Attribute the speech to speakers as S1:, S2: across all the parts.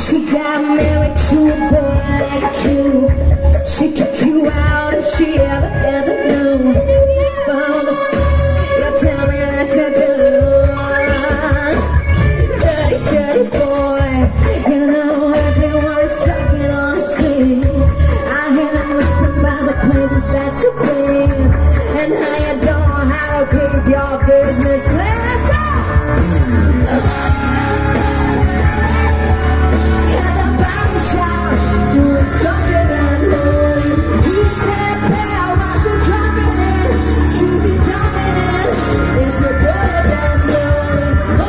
S1: She got married to a boy like you. She kicked you out if she ever knew. Oh, you tell me that you do. Dirty, dirty boy. You know everyone's talking on the street. I hear them whispering about the places that you've been and how you don't know how to keep your business clean. Doing something unholy. He said, "Bear, watch me dropping it. She be dumping it. It's your boy that's lonely."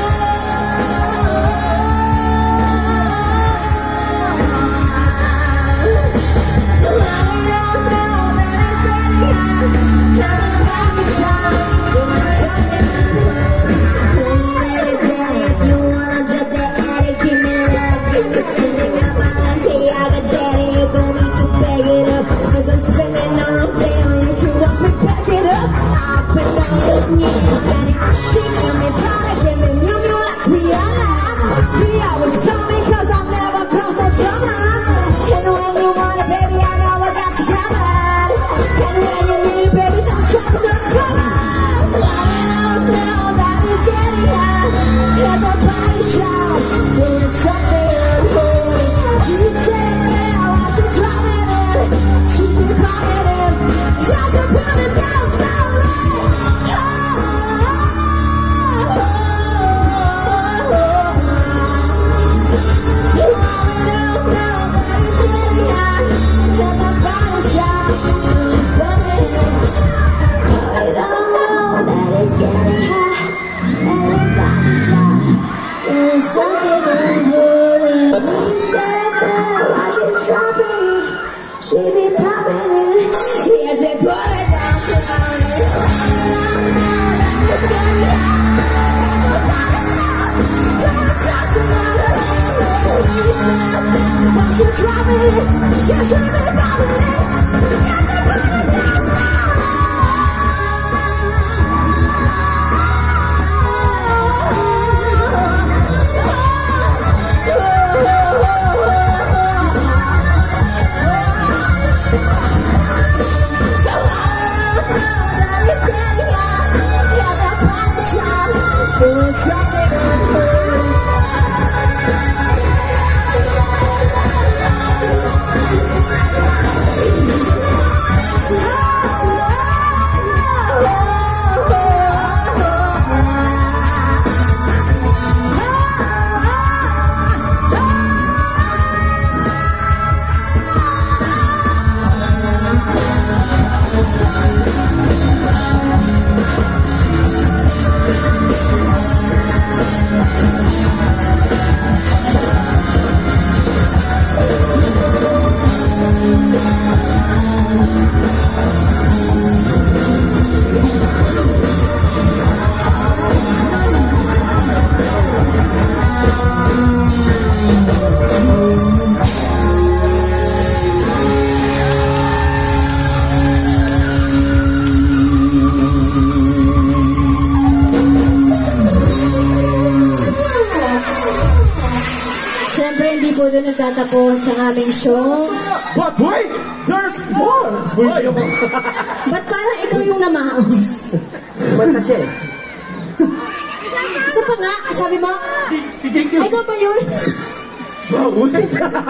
S1: She be popping it, yeah, she put it down tonight. She dropping it, yeah, she be popping it, yeah, she put it down doon nagtatapos ang aming show.
S2: But wait! There's more!
S1: Ba't parang ikaw yung namaos?
S3: Ba't na siya eh?
S1: Isa pa nga, sabi mo?
S2: Si Jake.
S1: Ikaw ba yun?
S2: Wait!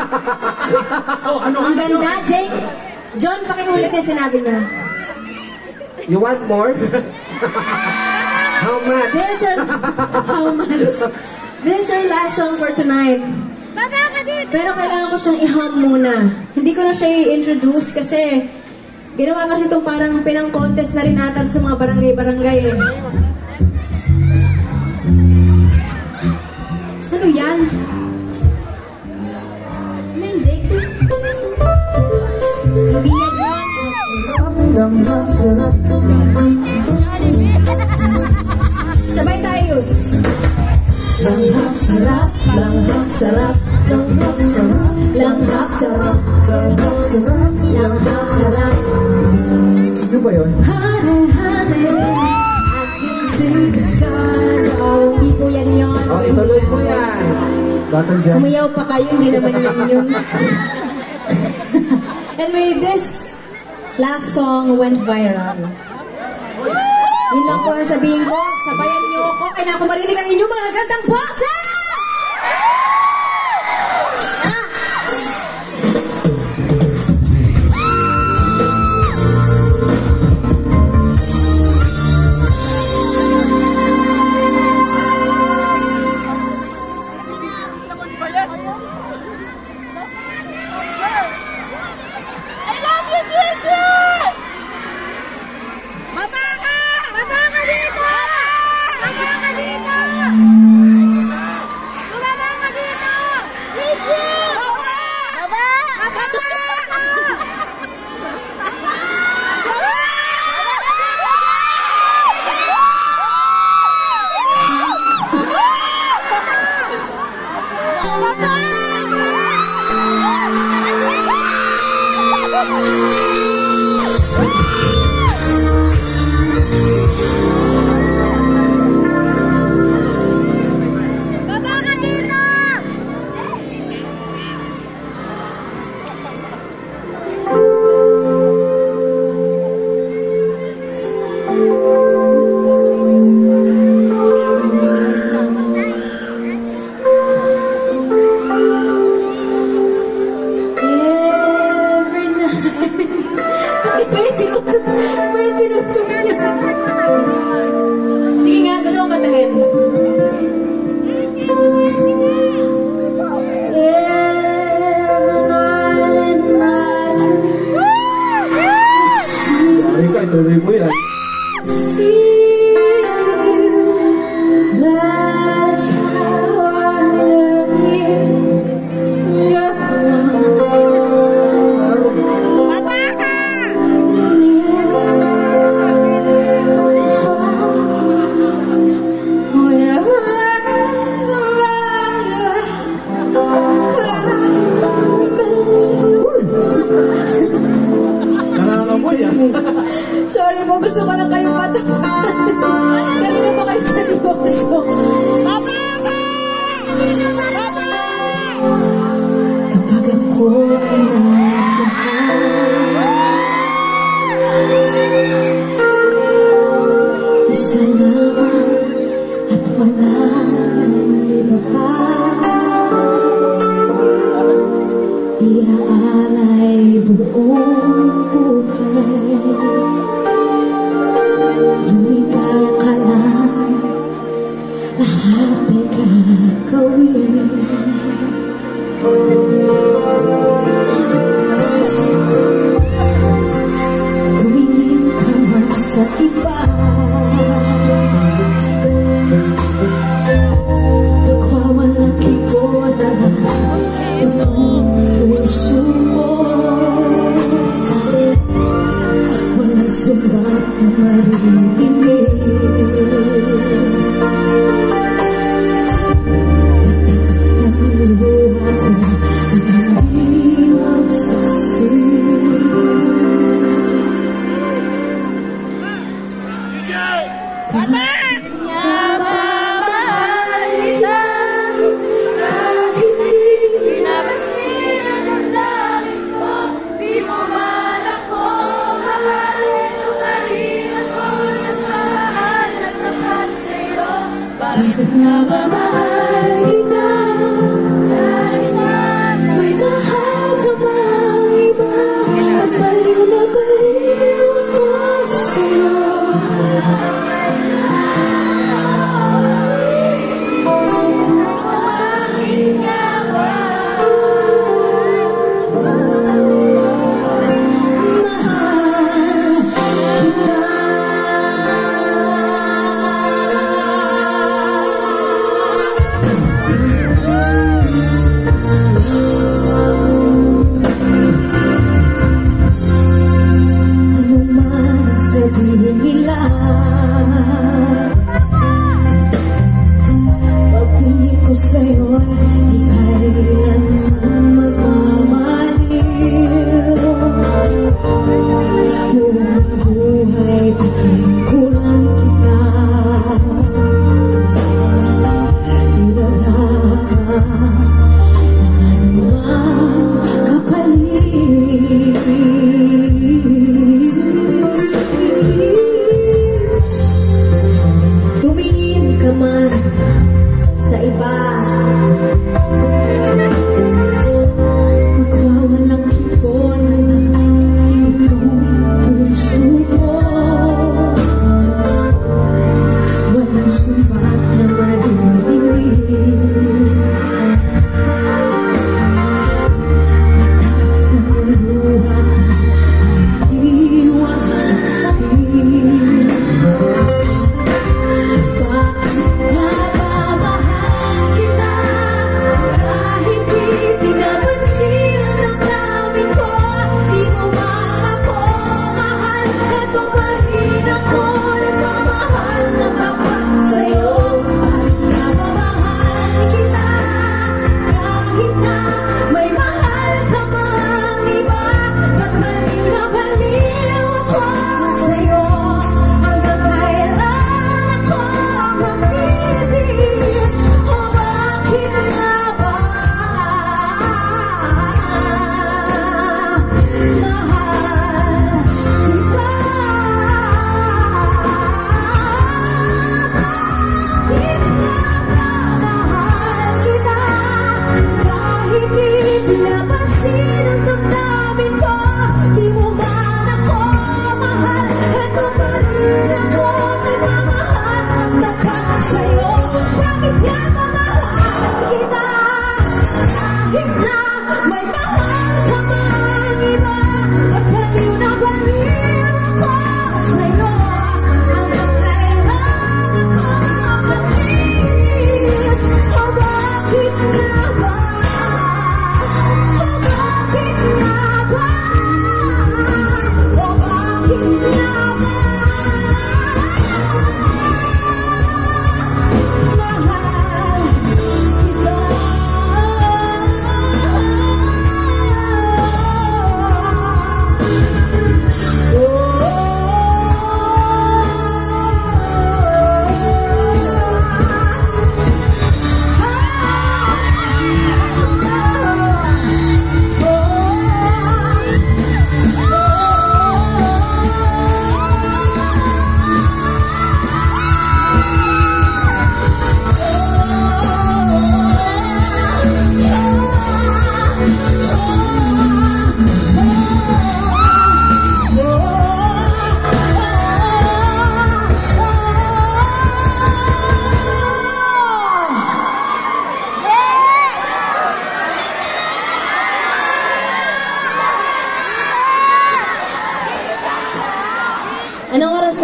S1: Ang ganda, Jake. John, pakiulit yung sinabi niya.
S3: You want more? How much?
S1: How much? This is our last song for tonight. Pero kailangan ko siyang i-hum muna. Hindi ko na siya i-introduce kasi ginawa kasi itong parang pinang-contest na rin ata sa mga barangay-barangay eh. Ano yan? Ano yung Jake? Hindi yan yan. Sabay tayo. Langhap sarap, langhap sarap, langhap sarap, langhap sarap, langhap sarap, langhap sarap.
S3: Ano ba yun?
S1: Honey, honey, I can see the stars. Oh, hindi po yan yun.
S3: Oh, ituloy ko yan. Batang dyan.
S1: Umayaw pa kayo, hindi naman yan yun. Anyway, this last song went viral. Yun lang po ang sabihin ko. Sabayan niyo ako. Kailangan ko marinig ang inyong mga nagandang boses! Sige nga, gusto kong kantahin.
S2: Ay ka, ituloy mo yan.
S1: Sorry po, gusto ko lang kayo patawanan. Kanina pa kayo seryoso. Kapag ako ay nagmahal, isa lamang at wala nang iba pa. Iaalay buong buhay. Lumigaw ka lang, lahat ay gagawin. Tumingin ka man sa iba, nagwawalang ko na lang itong puso ko. Walang sulat na maririnig.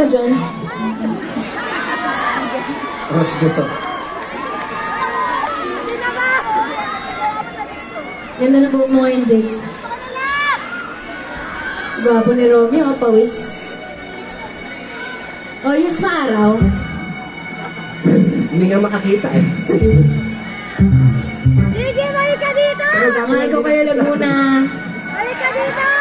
S1: ka, John?
S3: Ross dito.
S1: Ganda na buhok mo ngayon, Jake. Gwapo ni Romeo, pawis. O, use maaraw.
S3: Hindi nga makakita eh.
S4: Sige, balik ka dito!
S1: Tama, ikaw kayo Laguna.
S4: Balik ka dito!